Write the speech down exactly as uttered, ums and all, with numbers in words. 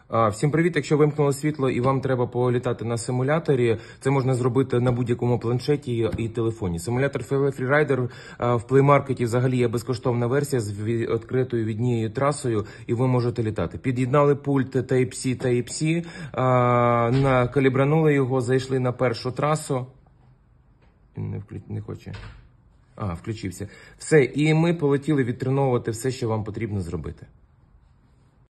А, Всім привіт! Якщо вимкнуло світло і вам треба політати на симуляторі, це можна зробити на будь-якому планшеті і телефоні. Симулятор Freerider в Play Market взагалі є безкоштовна версія з відкритою віднією трасою, і ви можете літати. Під'єднали пульт Type-C, Type-C, накалібранули його, зайшли на першу трасу. Не, вклю... не хоче. А, включився. Все, і ми полетіли відтреновувати все, що вам потрібно зробити.